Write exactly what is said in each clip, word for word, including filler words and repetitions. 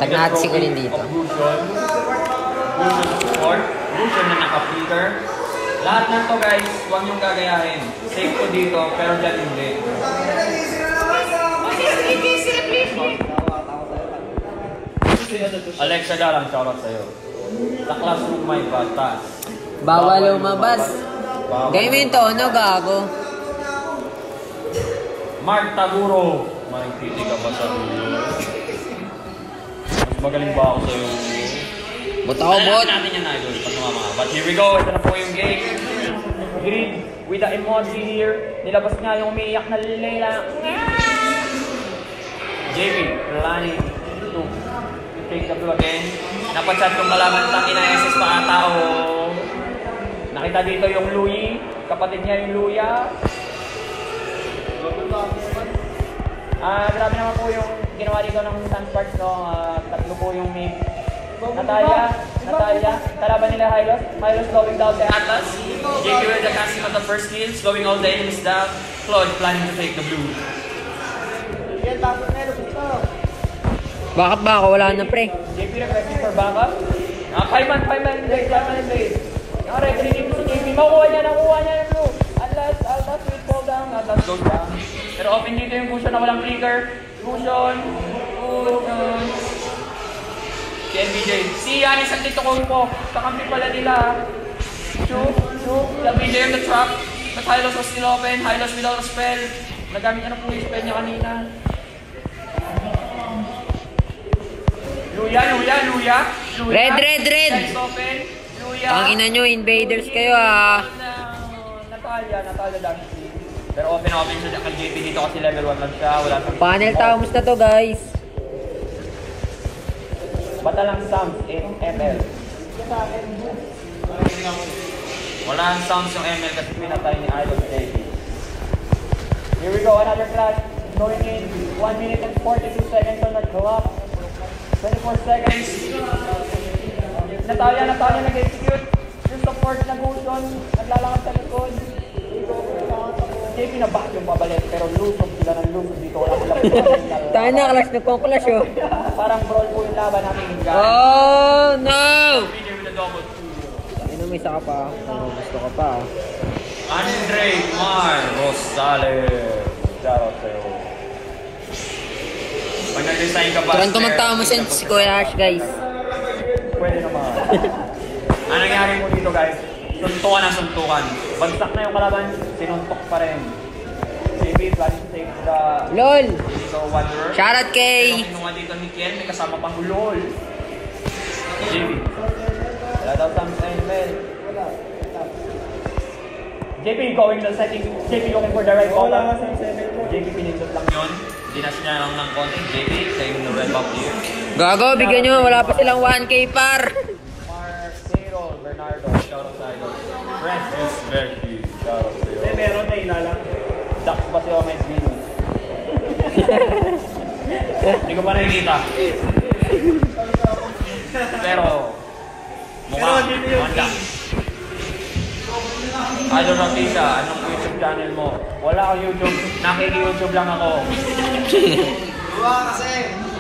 Check natin si Colin dito. Illusion. Illusion support. Illusion na naka-flicker. Lahat na to guys, huwag niyong gagayahin. Safe ko dito, pero dyan hindi. Alexa Galang, shoutout sa'yo. Sa classroom may bata. Bawal lumabas. Gawin mo yung tono, gago. Mark Taguro. Makikiti ka ba sa ulo? Mas magaling ba ako sa'yo? Bot ako, bot. Alam natin yan, idol. But here we go. Ito na po yung game. Grid with the emoji here. Nilabas niya yung umiiyak na Leila. J P, planning to take the blue again. Napachat yung kalaman tangin na S S pa ata o nakita dito yung Louie. Kapatid niya yung Luya. Ah, uh, grabe naman po yung ginawa dito ng Sunsparks, no? Uh, tatlo po yung may Natalia, Natalia, kalaban nila Hylos. Hylos going down the Atlas. J P with the casting of the first kill, slowing all the enemies down. Claude planning to take the blue. Bakit ba ako? Wala na, pre. J P requesting for backup. Ah, five man, five man, five man, blade. Ang referee dito si J P. Makuha niya, nakuha niya yung blue. Atlas, Atlas will fall down. Atlas goes down. Pero open dito yung Gusion na walang flicker. Gusion, Gusion. Si N B J. Si Yanis ang dito kong po. Kakampi pala nila. Shoot, shoot. N B J on the trap. But Hylos was still open. Hylos without a spell. Nagamit niya na po yung spell niya kanina. Luya, Luya, Luya. Luya. Red, red, red. Open. Luya. Ang ina nyo, invaders kayo ah. Natalia, Natalia Dempsey. Pero open, open siya kay J P dito kasi level one lang siya. Wala sa Panel towns na to, guys. Bata lang sounds in M L. Wala ang sounds yung M L kasi pinatay ni Idol J P. Here we go, another clash. Going in. one minute and forty-two seconds on the clock. twenty-four seconds. Natalia, Natalia nag-execute. Yung support na Gusion. Naglalakad sa likod. J P na back yung pabalik. Pero lusog sila ng lusog dito. Wala silang Tayo na, clash na kong-clash oh. Parang brawl po yung laban natin. Oh, no! Ano may isa ka pa? Oh, gusto ka pa. Andre Mar Rosales. Shoutout sa'yo. Pag nag-resign ka ba? Turan ko magtama siya si Kuya Ash, guys. Pwede naman. Ano nangyari mo dito, guys? Suntukan na suntukan. Bagsak na yung kalaban, sinuntok pa rin. J P planning to take the... LOL! So, Wanderer. Shoutout kay... Pero kinuha dito ni Ken, may kasama pang LOL. J P. Wala daw Sam sa M L. J P going to setting. J P looking for the right ball. Wala nga Sam sa M L. J P pinindot lang yun. Dinas niya lang ng konti. J P, saying the red buff here. Gago, bigyan nyo. Wala pa silang one K par. Marcelo Bernardo. Shoutout sa idol. Francis Berkey. Shoutout sa iyo. Eh, meron na ilala. Dax ba si Omen Venus? Hindi ko pa nakikita. Pero, mukha, mukhang Dax. Idol Rotisa, anong YouTube channel mo? Wala akong YouTube. Nakiki-YouTube lang ako. Buwa kasi.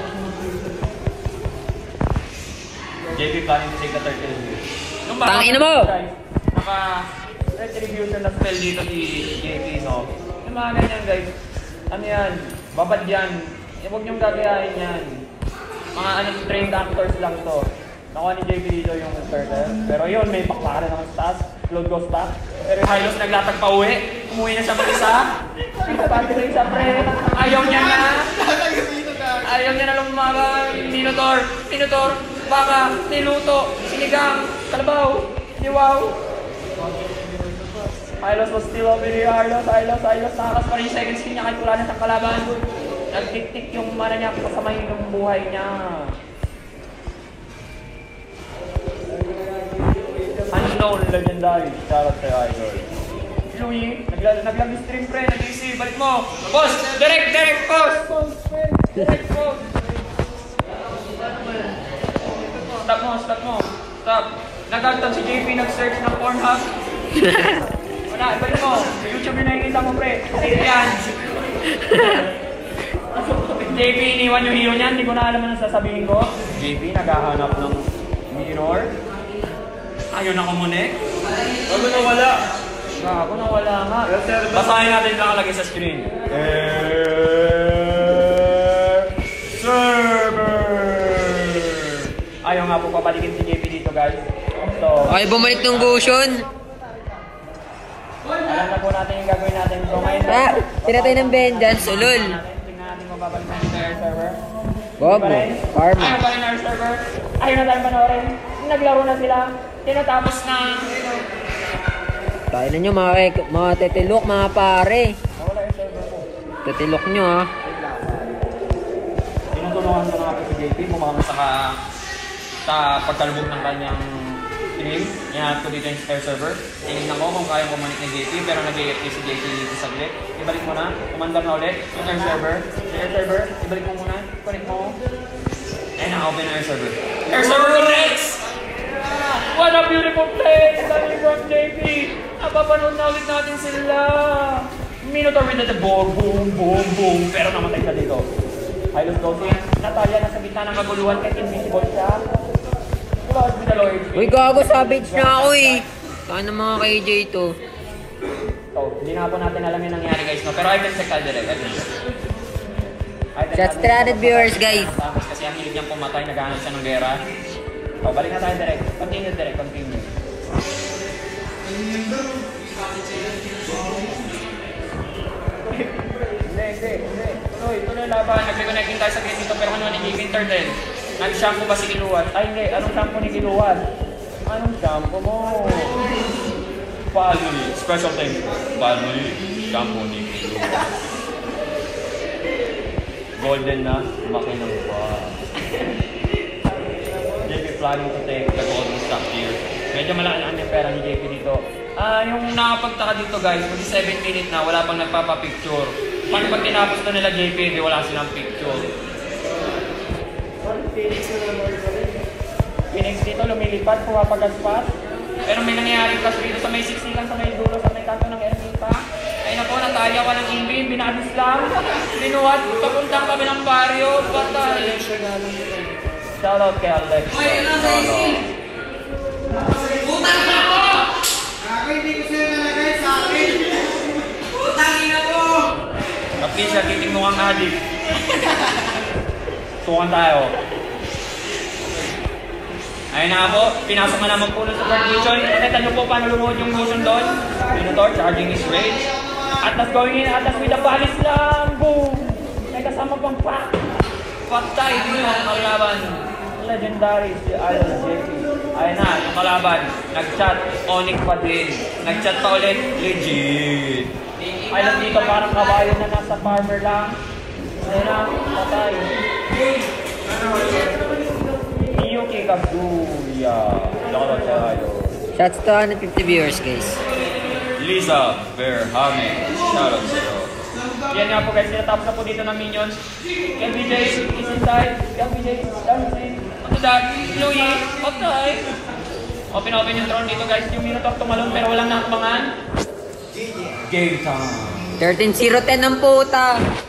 J P planning to take the turtle view. Tangina mo! Naka-retribution na spell dito si J P, no? Yung mga ganyan, guys. Ano yan? Babad yan. Huwag niyong gagayahin yan. Mga ano, trained actors lang to. Nakuha ni J P dito yung turtle. Pero yun, may bakla na naman sa taas. Load goes back. Pero yung Hylos naglatag pa uwi. Umuwi na siya mag-isa. Pagpapagod na isa, pre. Ayaw niya na. Ayaw niya na lumaga. Minotaur. Minotaur. Baka. Niluto. Sinigang. Kalabaw. Niwaw. Hylos was still over here. Hylos. Hylos. Hylos. Nakakas pa rin yung second skin niya kahit wala na siyang kalaban. Nagtik-tik yung mana niya kasama yung buhay niya. Unknown legendary. Shoutout sa'yo, idol. Louie, naglag-stream pre, nag-easy. Balik mo. Boss! Direct! Direct! Boss! Direct! Boss! Stop mo! Stop mo! Stop! Nagagtag si J P, nag-search ng Pornhub. Wala, ibalik mo. YouTube yung nakikita mo pre. Ay, yan! J P, iniwan yung hero niyan. Hindi ko na alam ano sasabihin ko. J P, naghahanap ng mirror. Ayun na kumunik. Ano na wala? Gago na wala nga. Basahin natin yung nakalagay sa screen. Air server. Ayaw nga po papalikin si J P dito guys. So, Okay, bumalik ng Goshen. alam na po natin yung gagawin natin. So ngayon, Ah, tinatay ng vengeance, ulol. tingnan natin kung babalik na yung air server. Bobo, karma. Ayaw pa rin air server. Ayaw na tayo panoorin. Naglaro na sila. Tinatapos na. Tayo na nyo mga, kay- mga tetilok, mga pare. Wala air server po. Tetilok nyo ha. Tinutulungan ko na nga po si J P. Bumama sa, ka, sa pagkalubog ng kanyang stream. Yan ko dito yung air server. Tingnan ko kung kaya kumanik ni J P. Pero nag-A F K si J P dito saglit. Ibalik mo na. Kumandar na ulit. Yung air server. Yung air server. Ibalik mo muna. Connect mo. And na-open na air server. Air server connects! What a beautiful play! Coming from J P! Napapanood na ulit natin sila! Minotaur with the ball. Boom, boom, boom. Pero namatay siya dito. Hylos Dosing. Natalia nasa gitna ng kaguluhan kahit invisible siya. Lord with the Lord. Uy, gago, savage na ako eh. Saan mga K J to? So, hindi na po natin alam yung nangyari guys, no? Pero I can check direct. I can check. Shots three hundred viewers, guys. Tapos kasi ang hilig niyang pumatay, naghahanap siya ng gera. So, balik na tayo direct. Continue direct, continue. Hindi, hindi, hindi. Tuloy, tuloy laban. Nag-reconnecting tayo sa gate dito, pero ano ni Winter din? Nag-shampoo ba si Kiluwas? Ay hindi, anong shampoo ni Kiluwas? Anong shampoo mo? Palmoli, special thing. Palmoli, shampoo ni Kiluwas. Golden na, makinang pa. J P planning to take the golden stock here. Medyo malaki na yung pera ni J P dito. Ah, yung nakapagtaka dito guys, mag seven minute na, wala pang nagpapapicture. Paano pag tinapos na nila J P, di wala silang picture. Phoenix dito, lumilipad, pumapagaspat. Pero may nangyayari kasi dito sa may siksikan, sa may dulo, sa may kanto ng Ermita. Ay nako, Natalia ka ng Ingrid, binabis lang. Linuwat, papuntang kami ng baryo, patay. Shoutout kay Alex. Shoutout. Putang na ako! Ako hindi ko sa'yo nalagay sa akin. Putang ina mo! Kapti siya, titing mo kang adik. Tukan tayo. Ayun na po, pinasok na naman po sa third mission. Nakita nyo po paano lumuhod yung motion doon. Minotaur charging his rage. Atlas going in, Atlas with a balis lang. Boom! May kasama pang pack. Patay din yung kalaban. Legendary si Idol J P. Ayun na, yung kalaban. Nag-chat, Onyx pa din. Nag-chat pa ulit, legit. Ayun dito parang kabayo na nasa farmer lang. Ayun na, patay. Yuki Kazuya. Shoutout sa kayo. Shots two hundred fifty viewers, guys. Lisa Verhame. Shoutout sa iyo. Yan nga po guys, tinatapos na po dito ng minions. L B J is inside. L B J is dancing. Ano that? Louie, patay. Open open yung drone dito guys. Yung Minotaur tumalon pero walang nakbangan. Game time. thirteen zero ten ang puta.